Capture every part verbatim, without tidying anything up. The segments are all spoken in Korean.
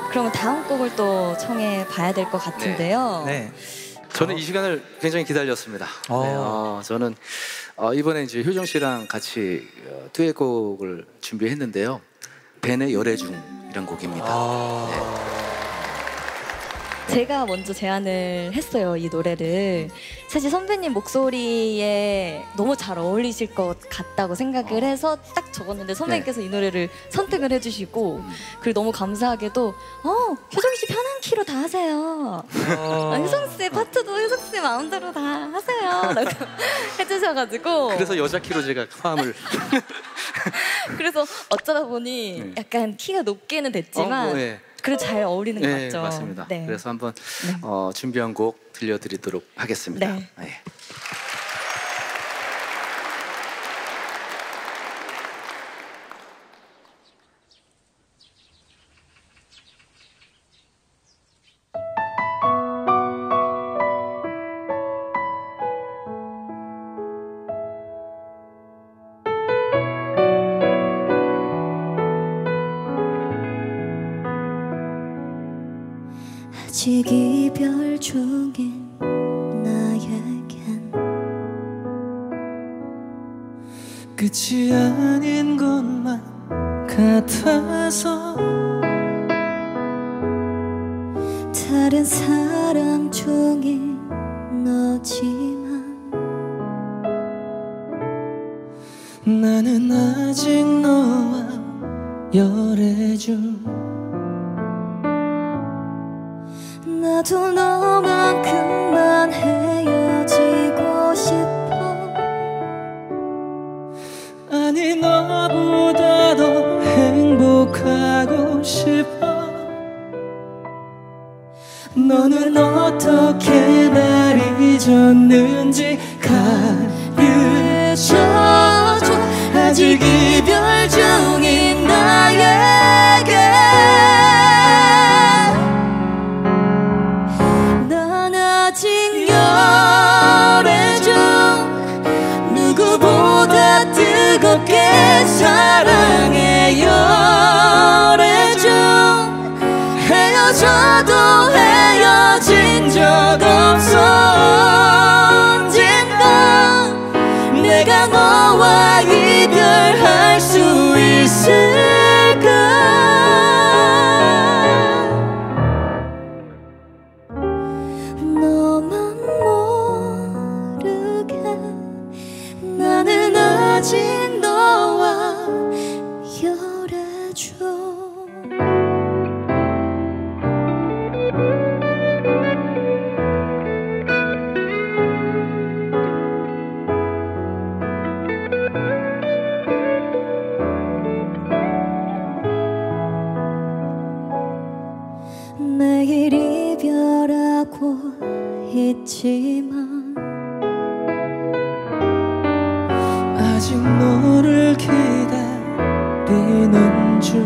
그러면 다음 곡을 또 청해 봐야 될 것 같은데요. 네. 네. 저는 이 시간을 굉장히 기다렸습니다. 네, 어, 저는 어, 이번에 이제 효정 씨랑 같이 어, 듀엣곡을 준비했는데요. 벤의 열애중이란 곡입니다. 아... 네. 제가 먼저 제안을 했어요, 이 노래를. 사실 선배님 목소리에 너무 잘 어울리실 것 같다고 생각을 해서 딱 적었는데 선배님께서 네. 이 노래를 선택을 해주시고 그리고 너무 감사하게도 어, 효정 씨 편한 키로 다 하세요. 어... 효정 씨 파트도 효정 씨 마음대로 다 하세요. 라고 해주셔가지고 그래서 여자 키로 제가 마음을 그래서 어쩌다 보니 네. 약간 키가 높게는 됐지만 어, 뭐, 네. 그래도 잘 어울리는 것 네, 같죠. 맞습니다. 네. 그래서 한번 네. 어, 준비한 곡 들려드리도록 하겠습니다. 네. 네. 아직 이별 중인 나에겐 끝이 아닌 것만 같아서 다른 사랑 중인 너지만 나는 아직 너와 열애중 나도 너만큼만 헤어지고 싶어 아니 너보다 더 행복하고 싶어 너는 어떻게 날 잊었는지 가르쳐줘 아직 이별 중인 나에게 누구보다 뜨겁게 사랑해 열애중 헤어져도 헤어진 적 없어 언젠가 내가 너와 이별할 수 있을까 너만 모르게 나는 아직 너와 열애중 매일 이별하고 있지만 아직 너를 기다리는 중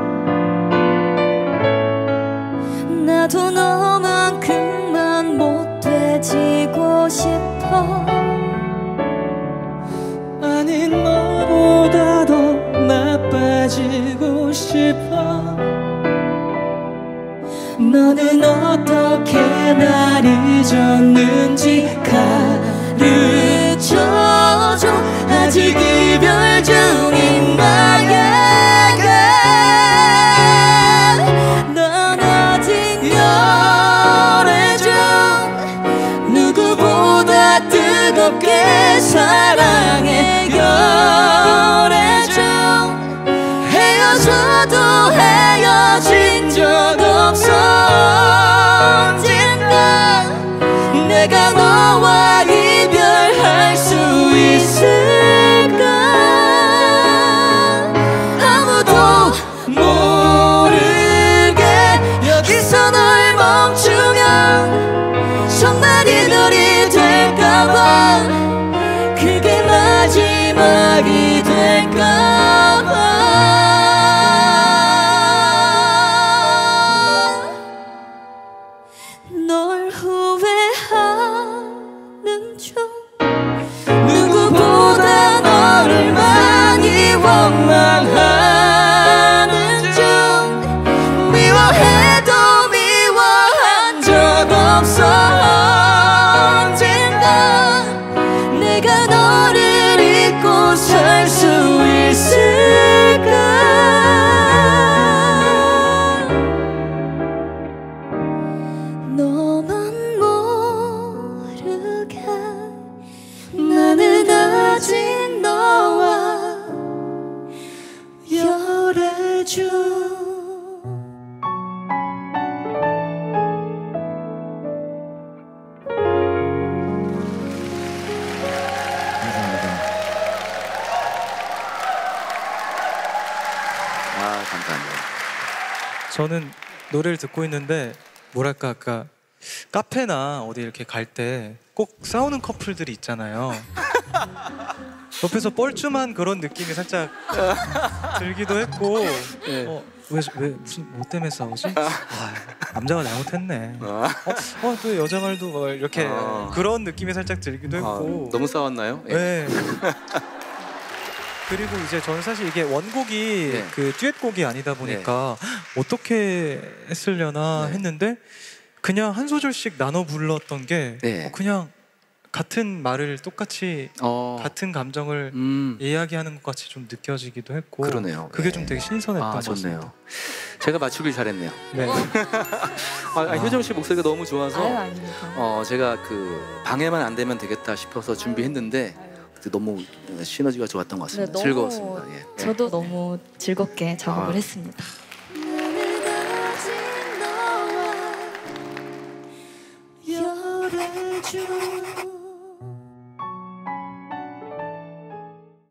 나도 너만큼만 못돼지고 싶어 아니 너보다 더 나빠지고 싶어 너는 어떻게 날 잊었는지 가르쳐줘 아직 이별 중인 나에게 넌 아직 열애중 누구보다 뜨겁게 사랑해 열애중 헤어져도 헤어진 적 없어 언젠가 내가 너와 이별할 수 있을까 저는 노래를 듣고 있는데 뭐랄까 아까 카페나 어디 이렇게 갈 때 꼭 싸우는 커플들이 있잖아요. 옆에서 뻘쭘한 그런 느낌이 살짝 들기도 했고 네. 어, 왜, 왜 무슨 뭐 때문에 싸우지? 아, 남자가 잘못했네. 어, 어, 또 여자 말도 뭐 이렇게 아. 그런 느낌이 살짝 들기도 아, 했고. 너무 싸웠나요? 예. 네. 그리고 이제 저는 사실 이게 원곡이 네. 그 듀엣곡이 아니다 보니까 어떻게 했으려나 네. 했는데 그냥 한 소절씩 나눠 불렀던 게 네. 어, 그냥 같은 말을 똑같이 어, 같은 감정을 음, 이야기하는 것 같이 좀 느껴지기도 했고 그러네요. 그게 네. 좀 되게 신선했던 아, 것 같습니다. 좋네요. 제가 맞추길 잘했네요. 네. 아, 아, 효정 씨 목소리가 너무 좋아서 아유 아닙니다. 어, 제가 그 방해만 안 되면 되겠다 싶어서 준비했는데 그때 너무 시너지가 좋았던 것 같습니다. 네, 너무 즐거웠습니다. 예. 예. 저도 너무 즐겁게 작업을 아. 했습니다. 나는 아직 너와 열애중